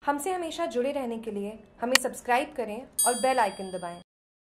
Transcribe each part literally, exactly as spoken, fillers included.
हमसे हमेशा जुड़े रहने के लिए हमें सब्सक्राइब करें और बेल आइकन दबाएं।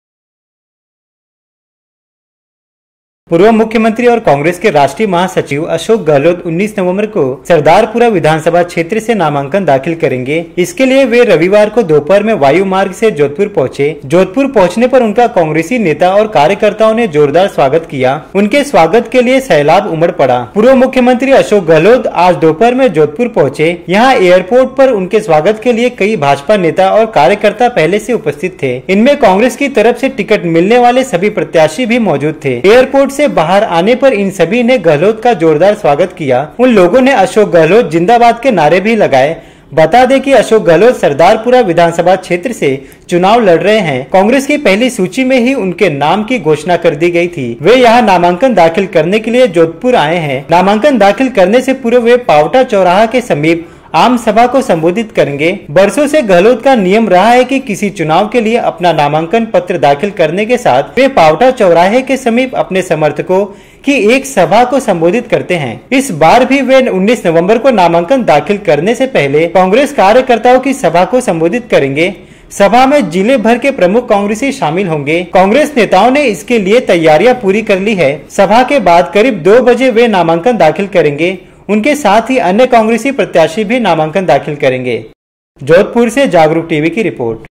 पूर्व मुख्यमंत्री और कांग्रेस के राष्ट्रीय महासचिव अशोक गहलोत उन्नीस नवंबर को सरदारपुरा विधानसभा क्षेत्र से नामांकन दाखिल करेंगे। इसके लिए वे रविवार को दोपहर में वायु मार्ग से जोधपुर पहुंचे। जोधपुर पहुंचने पर उनका कांग्रेसी नेता और कार्यकर्ताओं ने जोरदार स्वागत किया। उनके स्वागत के लिए सैलाब उमड़ पड़ा। पूर्व मुख्यमंत्री अशोक गहलोत आज दोपहर में जोधपुर पहुंचे। यहाँ एयरपोर्ट पर उनके स्वागत के लिए कई भाजपा नेता और कार्यकर्ता पहले से उपस्थित थे। इनमें कांग्रेस की तरफ से टिकट मिलने वाले सभी प्रत्याशी भी मौजूद थे। एयरपोर्ट से बाहर आने पर इन सभी ने गहलोत का जोरदार स्वागत किया। उन लोगों ने अशोक गहलोत जिंदाबाद के नारे भी लगाए। बता दें कि अशोक गहलोत सरदारपुरा विधानसभा क्षेत्र से चुनाव लड़ रहे हैं। कांग्रेस की पहली सूची में ही उनके नाम की घोषणा कर दी गई थी। वे यहाँ नामांकन दाखिल करने के लिए जोधपुर आए हैं। नामांकन दाखिल करने से पूर्व वे पावटा चौराहा के समीप आम सभा को संबोधित करेंगे। बरसों से गहलोत का नियम रहा है कि किसी चुनाव के लिए अपना नामांकन पत्र दाखिल करने के साथ वे पावटा चौराहे के समीप अपने समर्थकों की एक सभा को संबोधित करते हैं। इस बार भी वे उन्नीस नवंबर को नामांकन दाखिल करने से पहले कांग्रेस कार्यकर्ताओं की सभा को संबोधित करेंगे। सभा में जिले भर के प्रमुख कांग्रेसी शामिल होंगे। कांग्रेस नेताओं ने इसके लिए तैयारियां पूरी कर ली है। सभा के बाद करीब दो बजे वे नामांकन दाखिल करेंगे। उनके साथ ही अन्य कांग्रेसी प्रत्याशी भी नामांकन दाखिल करेंगे। जोधपुर से जागरूक टीवी की रिपोर्ट।